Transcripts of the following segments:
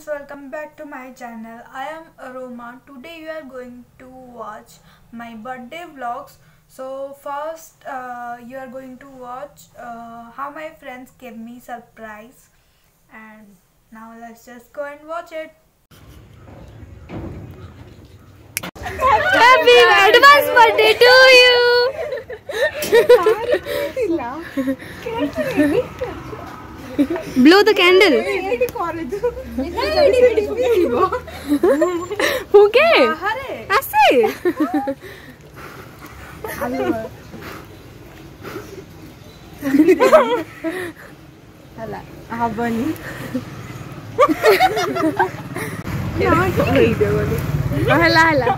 friends, welcome back to my channel. I am Aroma. Today you are going to watch my birthday vlogs. So first you are going to watch how my friends gave me surprise, and now let's just go and watch it. Happy advance birthday to you. Blow the candle. Okay. Ase. Hala. Habani. Hala.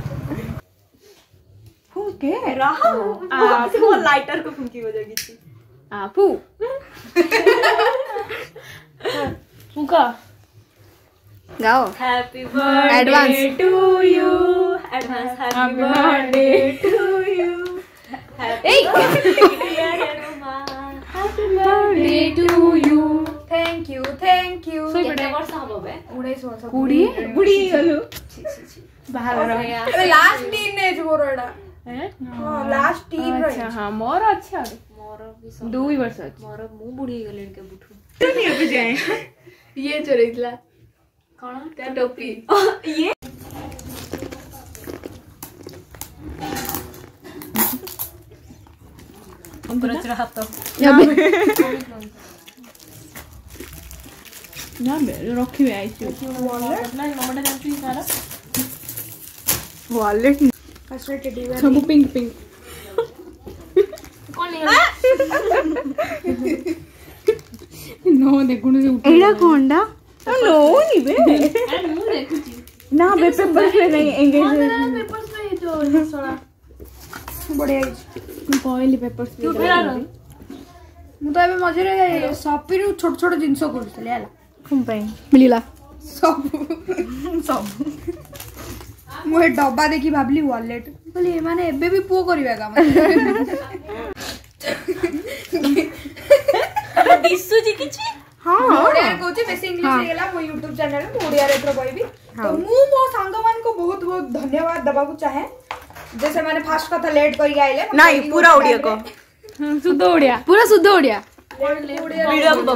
फूके रहा वो lighter को फूकी हो जाएगी थी फू फूका गाओ. Happy birthday Advance. To you advance happy birthday to you happy birthday to you Thank you. केते वर्ष हबो बे 19 वर्ष. बुढ़ी गलु बाहर लास्ट टीन एज मोरडा. लास्ट टीन रे. अच्छा हां मोर अच्छा मोर भी 2 वर्ष अच्छा मोर मु बुढ़ी गले के बुठू नहीं अब जाए ये चोरीला कोन त्या टोपी ये ऊपर हाथ ना बे रखी आइछु वॉलेट ना नंबर जानछु सारा वॉलेट कसरे टेडी बेयर सब पिंक कोन नो देखुनु से उठ एडा कोंडा नो नी बे अरे मु देखुची ना बे पेपर पे नहीं एंगेज पेपर्स पे जो सोला बढ़िया पॉइल पेपर्स पे फेरा मु तो एबे मजे रे शॉपी रू छोट छोट जिंस करथले हला कम पे मिलिला सब मु ए डब्बा देखि भाबली वॉलेट बोली ए माने एबे भी पो करबा काम दिसु जी किछि हां ओडिया कहूची बेसी इंग्लिश हे गेला मो YouTube चैनल में ओडिया रे कहबी तो मु मो संग मान को बहुत बहुत धन्यवाद दबा को चाहे जैसे माने फास्ट कथा लेट करी आइले नहीं पूरा ओडिया को शुद्ध ओडिया पूरा शुद्ध ओडिया विडम्ब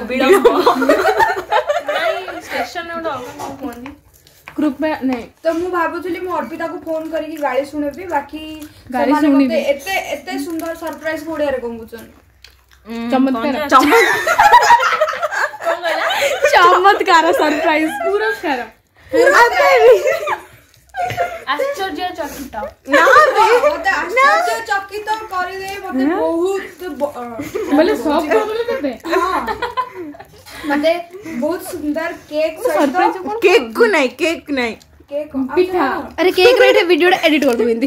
नहीं स्टेशन में उडा फोन ग्रुप में नहीं तो मु भाबुचली मु अर्पिता को फोन करी गाड़ी सुनेबी बाकी गाड़ी माने सुनिबी। मते एते सुंदर सरप्राइज ओडिया रे कहबुचन चमत्कार सरप्राइज पुरस्कार आश्चर्य चकित ना मते आश्चर्य चकित करी दे मते बहुत बोले सब बोले देबे हां मते बहुत सुंदर केक सरप्राइज केक नहीं केक पिठा अरे केक रेट वीडियो एडिट कर दूंगी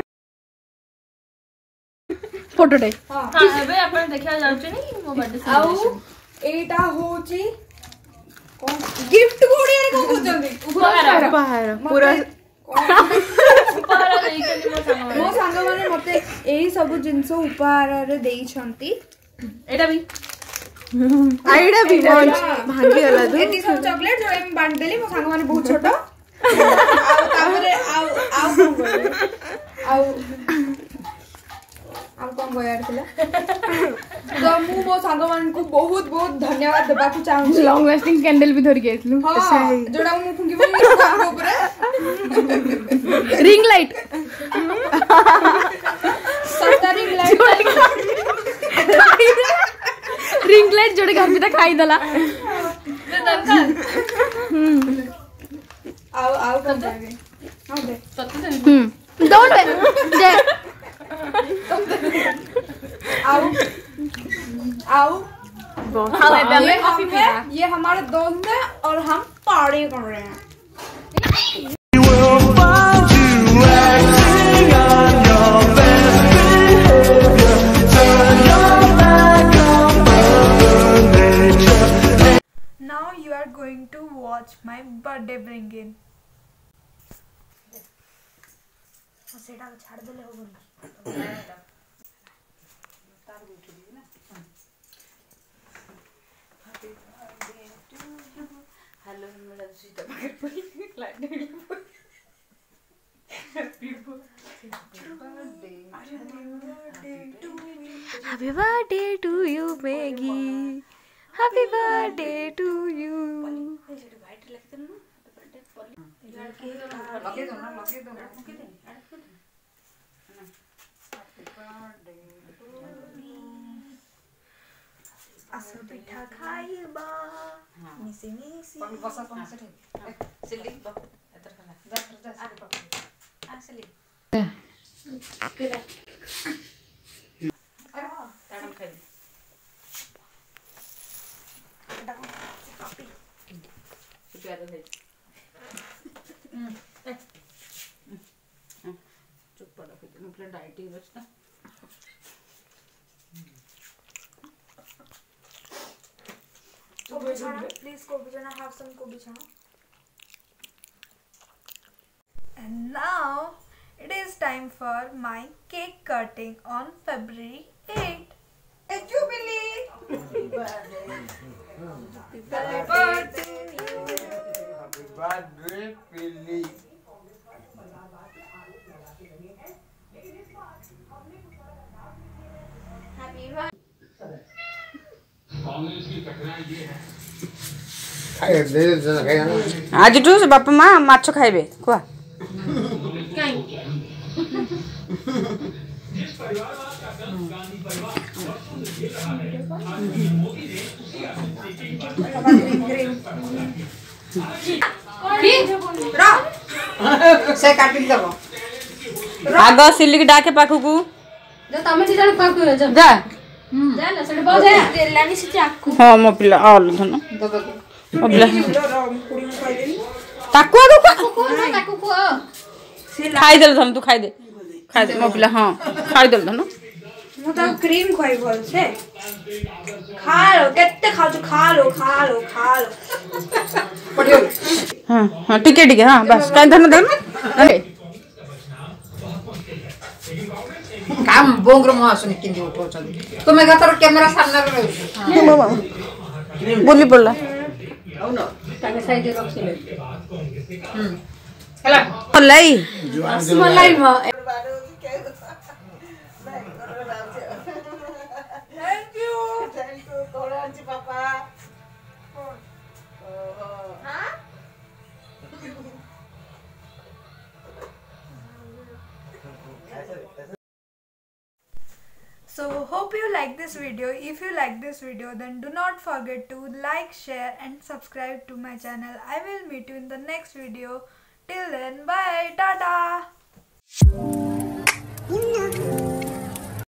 फोटो टाइप हां एबे अपन देखा जाउछ नी मो बर्थडे आउ एटा होची कोन गिफ्ट कोडिया रे को बोलजंदी उपहार पूरा उपहार देइछन मो संग माने मते एही सब जिंस उपहार रे देई छंती एटा भी आईडा भी भांगी गला दु एटी सब चॉकलेट जो एम बांट देली मो संग माने बहुत छोटो तापरे आउ कौन गयार थिला तो मु मो संग मान को बहुत बहुत धन्यवाद देबा को चाहू लॉन्ग लास्टिंग कैंडल भी धर के आइलु हां जोडा मु फुंगी बोली ऊपर रिंग लाइट सत्तरिंग लाइट रिंग लाइट जोड़े घर में खाई दला आओ कब जाएंगे आओ दे डोंट दे आओ हमें कॉफी पीना ये हमारे दोस्त हैं और हम पार्टी कर रहे हैं Now you are going to watch my birthday bring-in. सेटा छाड़ देले हो बोली हेलो मेरा Happy birthday to you, Maggie. Happy birthday to you. Asa pitha khaiba. Misi misi. Kobi chana, please Kobi chana, have some Kobi chana. And now it is time for my cake cutting on February 8th. A jubilee! Happy birthday to you. Happy birthday, Billy. ଆଜିଠୁ ସେ ବାପା ମା ମାଛ ଖାଇବେ କୁହ ଆଗ ସିଲିକି ଡାକେ ପାଖକୁ ଯା ହଁ ମୋ ପିଲା ଅଲ ଧନ ମୋ ପିଲା ତାକୁ ଆଗ ଖାଇଦେଲ ଧନ ତୁ ଖାଇଦେ ମୋ ପିଲା ହଁ ଖାଇଦେଲ ଧନ ମୁଁ ତାକୁ କ୍ରିମ ଖୁଆଇ ଭଲସେ ଖାଲୋ କେତେ ଖାଉଛୁ ଖାଲୋ ଖାଲୋ ଖାଲୋ ହଁ ହଁ ଟିକେ ଟିକେ ହଁ ବାସ୍ କାଇଁ ଧନ ଦେଲ काम बोंग्र म आसुनी किंदी उठौछन् तुमे गतर क्यामेरा सामने बोली पड़ला आउन ताके साइड रखिले हला मलाई मलाई म थैंक यू कोरांची पापा हां So hope you like this video. If you like this video, then do not forget to like, share and subscribe to my channel. I will meet you in the next video. Till then, bye, tata.